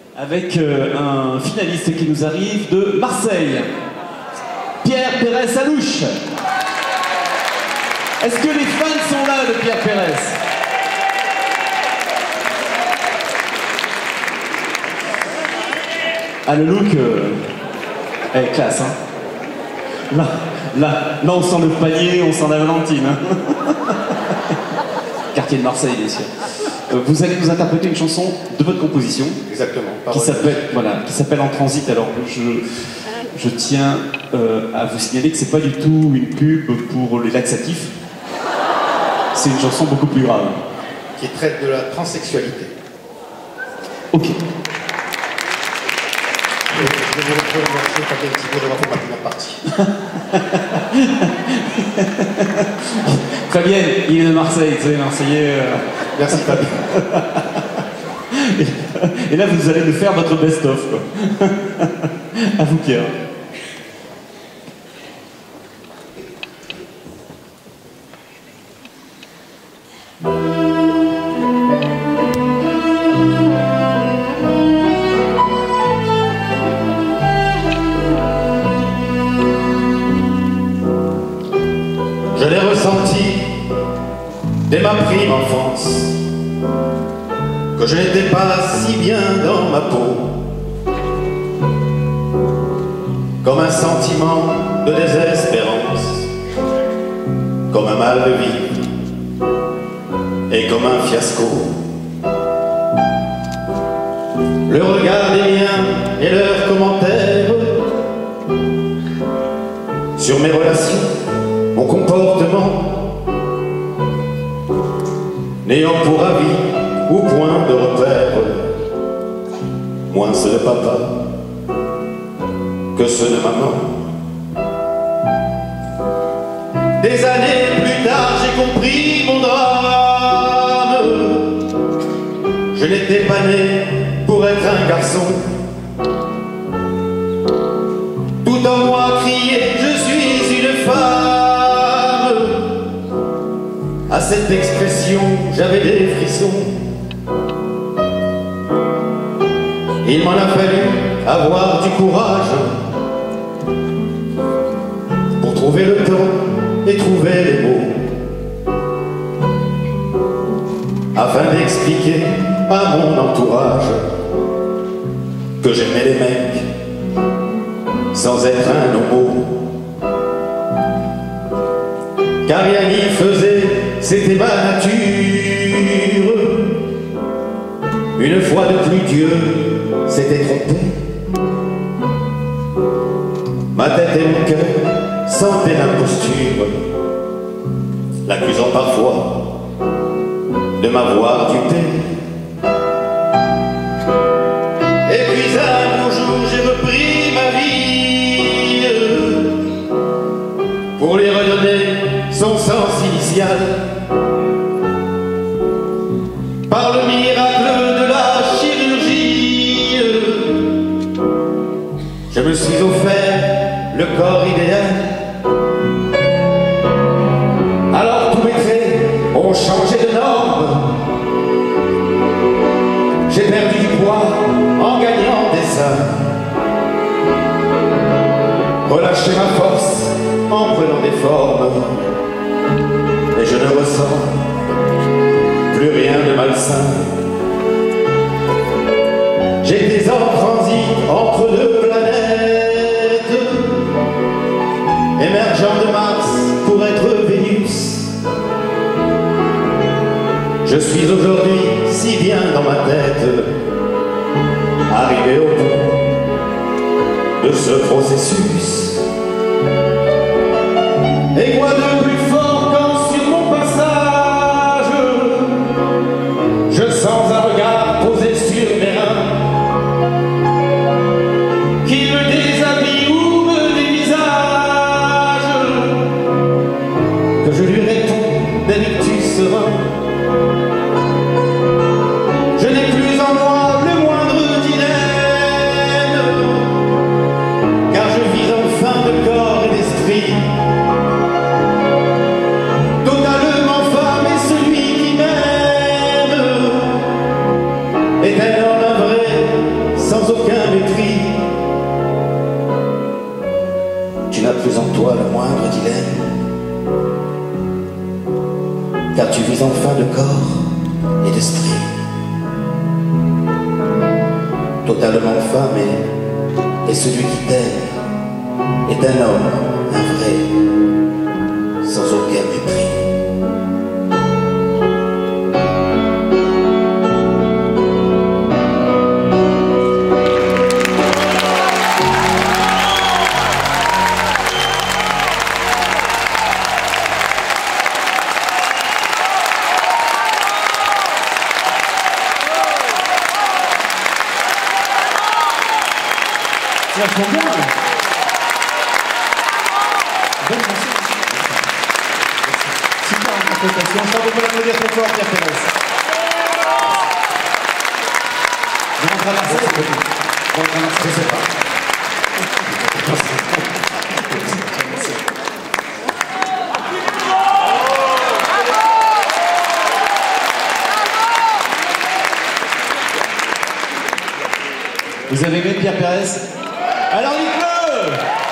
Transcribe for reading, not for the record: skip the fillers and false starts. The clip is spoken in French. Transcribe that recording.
avec un finaliste qui nous arrive de Marseille, Pierre Pérez-Alouche. Est-ce que les fans sont là de Pierre Pérez? Ah, le look est classe, hein. Là, on sent le panier, on sent la Valentine. Hein. Quartier de Marseille, bien sûr. Vous allez nous interpréter une chanson de votre composition. Exactement. Qui s'appelle En Transit. Alors, je tiens à vous signaler que c'est pas du tout une pub pour les laxatifs. C'est une chanson beaucoup plus grave. Qui traite de la transsexualité. Ok. Je vais vous remercier un petit peu d'avoir fait partie de ma partie. Fabienne, il est de Marseille, tu sais, Marseillais. Merci Fabien. Et là, vous allez nous faire votre best-of, quoi. À vous, Pierre. Je l'ai ressenti dès ma prime enfance, que je n'étais pas si bien dans ma peau, comme un sentiment de désespérance, comme un mal de vie et comme un fiasco. Le regard des miens et leurs commentaires sur mes relations, mon comportement, n'ayant pour avis ou point de repère moins ceux de papa que ceux de maman. Des années plus tard, j'ai compris mon drame. Je n'étais pas né pour être un garçon. Tout en moi criait, je suis une femme. À cette expression, j'avais des frissons. Il m'en a fallu avoir du courage pour trouver le temps et trouver les mots, afin d'expliquer à mon entourage que j'aimais les mecs sans être un homo. Car rien n'y faisait, c'était ma nature. Une fois de plus, Dieu s'était trompé. Ma tête et mon cœur sentaient l'imposture, l'accusant parfois de m'avoir dupé. Et puis un beau jour, j'ai repris ma vie pour lui redonner son sens initial. Par le miracle de la chirurgie, je me suis offert le corps idéal. Alors tous mes traits ont changé de norme. J'ai perdu du poids en gagnant des seins, relâché ma force en prenant des formes, et je ne ressens plus rien de malsain. J'étais en transit entre deux planètes, émergeant de Mars pour être Vénus. Je suis aujourd'hui si bien dans ma tête, arrivé au bout de ce processus. Et quoi de plus fort quand sur mon passage, je sens un regard posé sur mes reins, qui me déshabille ou me dévisage, que je lui réponds d'un ictus serein. Je n'ai plus en moi le moindre dilemme, car je vis enfin tu vis enfin de corps et d'esprit. Totalement femme et celui qui t'aime est un homme, un vrai, sans aucun mépris. C'est vachement bien. Bonne chanson. Super interprétation. Je crois qu'on peut l'applaudir très fort, Pierre Pérez. Vous rentrez à Marseille? Vous rentrez à Marseille? Je sais pas. Vous avez aimé Pierre Pérez? Alors dites-le!